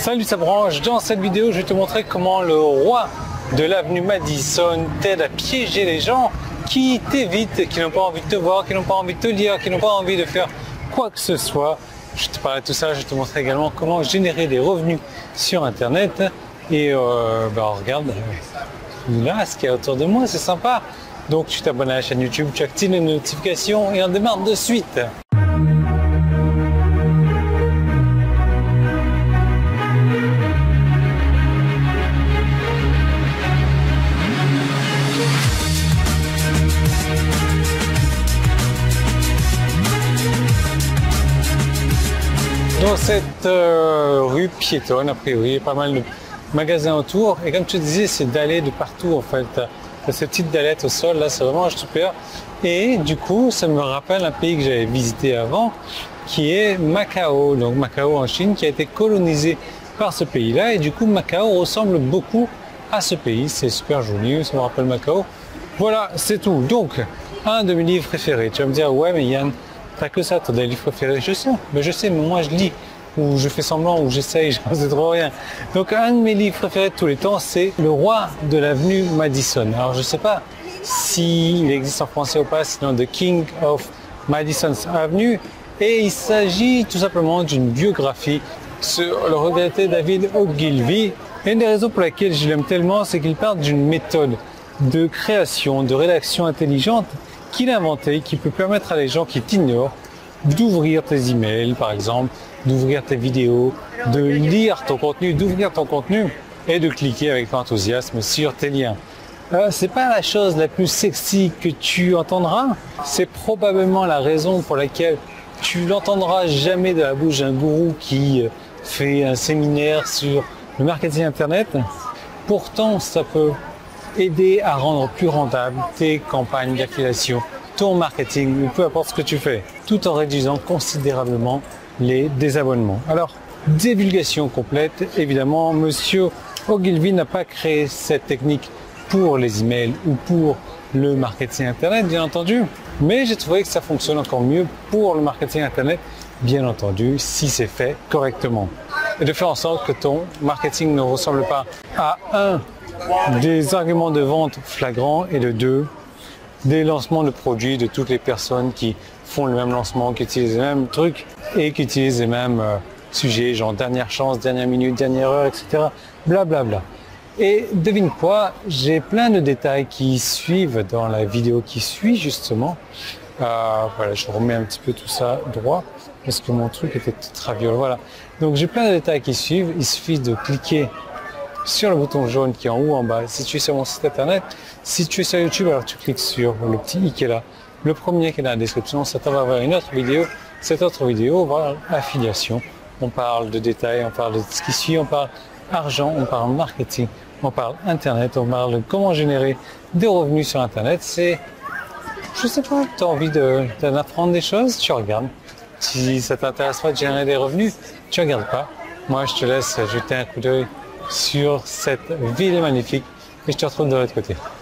Salut, ça branche. Dans cette vidéo, je vais te montrer comment le roi de l'avenue Madison t'aide à piéger les gens qui t'évitent, qui n'ont pas envie de te voir, qui n'ont pas envie de te lire, qui n'ont pas envie de faire quoi que ce soit. Je te parle de tout ça, je te montrerai également comment générer des revenus sur Internet. Et regarde, là, ce qu'il y a autour de moi, c'est sympa. Donc tu t'abonnes à la chaîne YouTube, tu actives les notifications et on démarre de suite. Dans cette rue piétonne, a priori, il y a pas mal de magasins autour. Et comme tu disais, c'est d'aller de partout en fait. Ces petites dallettes au sol, là, c'est vraiment super. Et du coup, ça me rappelle un pays que j'avais visité avant, qui est Macao. Donc Macao en Chine, qui a été colonisé par ce pays-là. Et du coup, Macao ressemble beaucoup à ce pays. C'est super joli, ça me rappelle Macao. Voilà, c'est tout. Donc, un de mes livres préférés. Tu vas me dire, ouais, mais Yann, t'as que ça, t'as des livres préférés. Je sais, mais moi je lis, ou je fais semblant, ou j'essaye, je ne sais trop rien. Donc un de mes livres préférés de tous les temps, c'est Le Roi de l'avenue Madison. Alors je ne sais pas s'il existe en français ou pas, sinon The King of Madison's Avenue. Et il s'agit tout simplement d'une biographie sur le regretté David Ogilvy. Et une des raisons pour laquelle je l'aime tellement, c'est qu'il parle d'une méthode de création, de rédaction intelligente qu'il a inventé, qui peut permettre à les gens qui t'ignorent d'ouvrir tes emails, par exemple, d'ouvrir tes vidéos, de lire ton contenu, d'ouvrir ton contenu et de cliquer avec enthousiasme sur tes liens. C'est pas la chose la plus sexy que tu entendras. C'est probablement la raison pour laquelle tu l'entendras jamais de la bouche d'un gourou qui fait un séminaire sur le marketing Internet. Pourtant, ça peut aider à rendre plus rentable tes campagnes d'affiliation, ton marketing, ou peu importe ce que tu fais, tout en réduisant considérablement les désabonnements. Alors, divulgation complète, évidemment, Monsieur Ogilvy n'a pas créé cette technique pour les emails ou pour le marketing Internet, bien entendu, mais j'ai trouvé que ça fonctionne encore mieux pour le marketing Internet, bien entendu, si c'est fait correctement. Et de faire en sorte que ton marketing ne ressemble pas à des arguments de vente flagrants et de deux, des lancements de produits de toutes les personnes qui font le même lancement, qui utilisent les mêmes trucs et qui utilisent les mêmes sujets, genre dernière chance, dernière minute, dernière heure, etc. Blablabla. Et devine quoi, j'ai plein de détails qui suivent dans la vidéo qui suit justement. Voilà, je remets un petit peu tout ça droit parce que mon truc était tout traviole. Voilà. Donc j'ai plein de détails qui suivent. Il suffit de cliquer sur le bouton jaune qui est en haut en bas. Si tu es sur mon site internet, si tu es sur YouTube, alors tu cliques sur le petit i qui est là, le premier qui est dans la description, ça t'envoie vers une autre vidéo. Cette autre vidéo, voilà, affiliation. On parle de détails, on parle de ce qui suit, on parle argent, on parle marketing, on parle internet, on parle de comment générer des revenus sur internet. C'est, je sais pas, tu as envie d'en apprendre des choses, tu regardes. Si ça t'intéresse pas de générer des revenus, tu regardes pas. Moi, je te laisse jeter un coup d'œil sur cette ville magnifique et je te retrouve de l'autre côté.